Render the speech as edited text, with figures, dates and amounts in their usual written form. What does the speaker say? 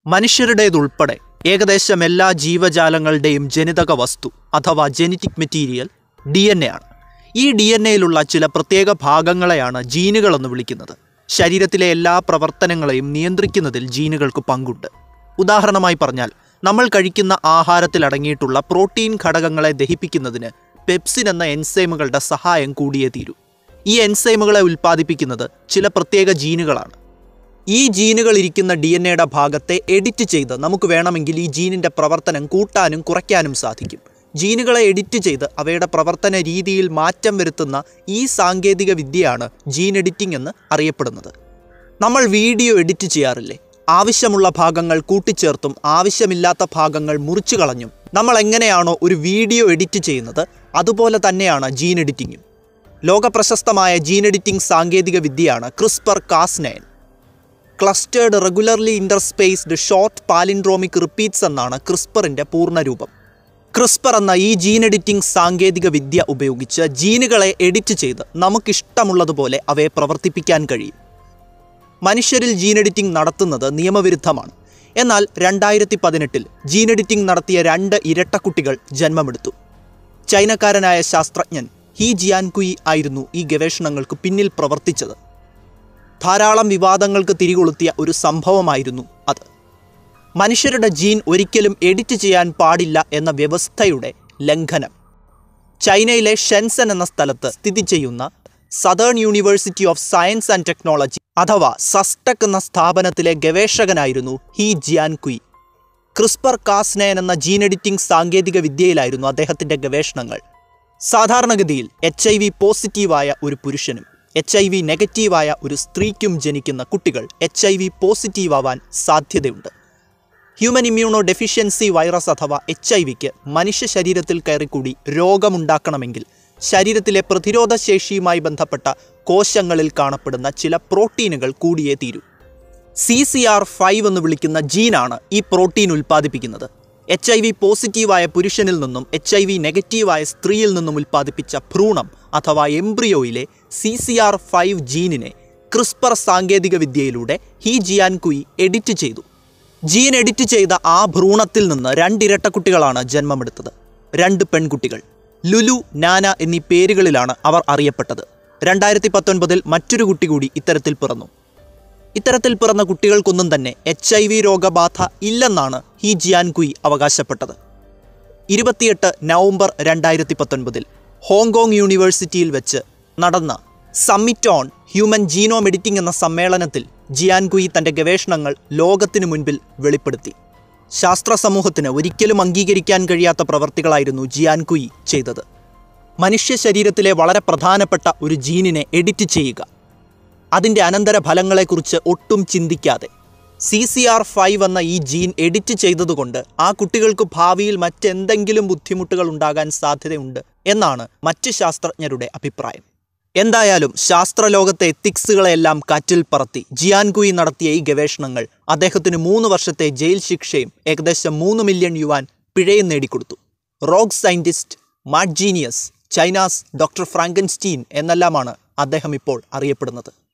മനുഷ്യരുടേതുൾപ്പെടെ ഏകദേശം എല്ലാ ജീവജാലങ്ങളുടെയും ജനിതക വസ്തു അഥവാ ജെനറ്റിക് മെറ്റീരിയൽ DNA ആണ്. ഈ DNAയിലുള്ള ചില പ്രത്യേക ഭാഗങ്ങളെയാണ് ജീനുകളെന്ന് വിളിക്കുന്നത്. ശരീരത്തിലെ എല്ലാ പ്രവർത്തനങ്ങളെയും നിയന്ത്രിക്കുന്നതിൽ ജീനുകൾക്ക് പങ്കുണ്ട്. ഉദാഹരണമായി പറഞ്ഞാൽ, നമ്മൾ കഴിക്കുന്ന ആഹാരത്തിൽ അടങ്ങിയിട്ടുള്ള പ്രോട്ടീൻ ഘടകങ്ങളെ ദഹിപ്പിക്കുന്നതിന് പെപ്സിൻ എന്ന എൻസൈമുകളുടെ സഹായം കൂടിയേ തീരൂ. ഈ എൻസൈമുകളെ ഉൽപ്പാദിപ്പിക്കുന്നത് ചില പ്രത്യേക ജീനുകളാണ്. ഈ ജീനുകൾ ഇരിക്കുന്ന DNAയുടെ ഭാഗത്തെ എഡിറ്റ് ചെയ്ത് നമുക്ക് വേണമെങ്കിൽ ഈ ജീനിൻ്റെ പ്രവർത്തനം കൂട്ടാനും കുറയ്ക്കാനും സാധിക്കും. ജീനുകളെ എഡിറ്റ് ചെയ്ത് അവയുടെ പ്രവർത്തന രീതിയിൽ മാറ്റം വരുത്തുന്ന ഈ സാങ്കേതിക വിദ്യയാണ് ജീൻ എഡിറ്റിംഗ് എന്ന് അറിയപ്പെടുന്നത്. നമ്മൾ വീഡിയോ എഡിറ്റ് ചെയ്യാറില്ലേ? ആവശ്യമുള്ള ഭാഗങ്ങൾ കൂട്ടിച്ചേർത്തും ആവശ്യമില്ലാത്ത ഭാഗങ്ങൾ മുറിച്ചു കളഞ്ഞും നമ്മൾ എങ്ങനെയാണോ ഒരു വീഡിയോ എഡിറ്റ് ചെയ്യുന്നത്, അതുപോലെ തന്നെയാണ് ജീൻ എഡിറ്റിങ്ങും. ലോകപ്രശസ്തമായ ജീൻ എഡിറ്റിംഗ് സാങ്കേതിക വിദ്യയാണ് CRISPR-Cas9. Clustered regularly interspaced short palindromic repeats എന്നാണ് ക്രിസ്പറിൻ്റെ പൂർണ്ണരൂപം. ക്രിസ്പർ എന്ന ഈ ജീൻ എഡിറ്റിംഗ് സാങ്കേതിക വിദ്യ ഉപയോഗിച്ച് ജീനുകളെ എഡിറ്റ് ചെയ്ത് നമുക്കിഷ്ടമുള്ളതുപോലെ അവയെ പ്രവർത്തിപ്പിക്കാൻ കഴിയും. മനുഷ്യരിൽ ജീൻ എഡിറ്റിംഗ് നടത്തുന്നത് നിയമവിരുദ്ധമാണ്. എന്നാൽ 2018 ജീൻ എഡിറ്റിംഗ് നടത്തിയ 2 ഇരട്ടക്കുട്ടികൾ ജന്മമെടുത്തു. ചൈനക്കാരനായ ശാസ്ത്രജ്ഞൻ ഹി ജിയാൻകുയി ആയിരുന്നു ഈ ഗവേഷണങ്ങൾക്ക് പിന്നിൽ പ്രവർത്തിച്ചത്. ധാരാളം വിവാദങ്ങൾക്ക് തിരികൊളുത്തിയ ഒരു സംഭവമായിരുന്നു അത്. മനുഷ്യരുടെ ജീൻ ഒരിക്കലും എഡിറ്റ് ചെയ്യാൻ പാടില്ല എന്ന വ്യവസ്ഥയുടെ ലംഘനം. ചൈനയിലെ ഷെൻസൻ എന്ന സ്ഥലത്ത് സ്ഥിതി ചെയ്യുന്ന Southern University of Science and Technology അഥവാ സസ്റ്റക് എന്ന സ്ഥാപനത്തിലെ ഗവേഷകനായിരുന്നു ഹി ജിയാൻകുയി. CRISPR-Cas9 എന്ന ജീൻ എഡിറ്റിംഗ് സാങ്കേതിക വിദ്യയിലായിരുന്നു അദ്ദേഹത്തിൻ്റെ ഗവേഷണങ്ങൾ. സാധാരണഗതിയിൽ HIV പോസിറ്റീവായ ഒരു പുരുഷനും HIV നെഗറ്റീവായ ഒരു സ്ത്രീക്കും ജനിക്കുന്ന കുട്ടികൾ HIV പോസിറ്റീവാവാൻ സാധ്യതയുണ്ട്. ഹ്യൂമൻ ഇമ്മ്യൂണോ ഡെഫിഷ്യൻസി വൈറസ് അഥവാ HIV-ക്ക് മനുഷ്യ ശരീരത്തിൽ കയറിക്കൂടി രോഗമുണ്ടാക്കണമെങ്കിൽ ശരീരത്തിലെ പ്രതിരോധ ശേഷിയുമായി ബന്ധപ്പെട്ട കോശങ്ങളിൽ കാണപ്പെടുന്ന ചില പ്രോട്ടീനുകൾ കൂടിയേ തീരൂ. CCR5 എന്ന് വിളിക്കുന്ന ജീനാണ് ഈ പ്രോട്ടീൻ ഉൽപ്പാദിപ്പിക്കുന്നത്. HIV പോസിറ്റീവായ പുരുഷനിൽ നിന്നും HIV നെഗറ്റീവായ സ്ത്രീയിൽ നിന്നും ഉൽപ്പാദിപ്പിച്ച ഭ്രൂണം അഥവാ എംബ്രിയോയിലെ CCR5 ജീനിനെ CRISPR സാങ്കേതിക വിദ്യയിലൂടെ ഹി ജിയാൻകുയി എഡിറ്റ് ചെയ്തു. ജീൻ എഡിറ്റ് ചെയ്ത ആ ഭ്രൂണത്തിൽ നിന്ന് 2 ഇരട്ടക്കുട്ടികളാണ് ജന്മമെടുത്തത്. 2 പെൺകുട്ടികൾ. ലുലു, നാന എന്നീ പേരുകളിലാണ് അവർ അറിയപ്പെട്ടത്. 2019 മറ്റൊരു കുട്ടി കൂടി ഇത്തരത്തിൽ പിറന്നു. ഇത്തരത്തിൽ പിറന്ന കുട്ടികൾക്കൊന്നും തന്നെ HIV രോഗബാധ ഇല്ലെന്നാണ് ഹി ജിയാൻകുയി അവകാശപ്പെട്ടത്. 28 നവംബർ 2019 ഹോങ്കോങ് യൂണിവേഴ്സിറ്റിയിൽ വെച്ച് നടന്ന summit on human genome editing എന്ന സമ്മേളനത്തിൽ ജിയാൻകുയി തൻ്റെ ഗവേഷണങ്ങൾ ലോകത്തിനു മുൻപിൽ വെളിപ്പെടുത്തി. ശാസ്ത്ര സമൂഹത്തിന് ഒരിക്കലും അംഗീകരിക്കാൻ കഴിയാത്ത പ്രവർത്തികളായിരുന്നു ജിയാൻകുയി ചെയ്തത്. മനുഷ്യ ശരീരത്തിലെ വളരെ പ്രധാനപ്പെട്ട ഒരു ജീനിനെ എഡിറ്റ് ചെയ്യുക, അതിൻ്റെ അനന്തരഫലങ്ങളെക്കുറിച്ച് ഒട്ടും ചിന്തിക്കാതെ CCR5 എന്ന ഈ ജീൻ എഡിറ്റ് ചെയ്തതുകൊണ്ട് ആ കുട്ടികൾക്ക് ഭാവിയിൽ മറ്റെന്തെങ്കിലും ബുദ്ധിമുട്ടുകൾ ഉണ്ടാകാൻ സാധ്യതയുണ്ട് എന്നാണ് മറ്റ് ശാസ്ത്രജ്ഞരുടെ അഭിപ്രായം. എന്തായാലും ശാസ്ത്രലോകത്തെ എത്തിക്സുകളെല്ലാം കാറ്റിൽ പറത്തി ജിയാൻകുയി നടത്തിയ ഈ ഗവേഷണങ്ങൾ അദ്ദേഹത്തിന് 3 വർഷത്തെ ജയിൽ ശിക്ഷയും ഏകദേശം 3 മില്യൺ യുവാൻ പിഴയും നേടിക്കൊടുത്തു. Rogue scientist, mad genius, China's doctor Frankenstein എന്നെല്ലാമാണ് അദ്ദേഹം ഇപ്പോൾ അറിയപ്പെടുന്നത്.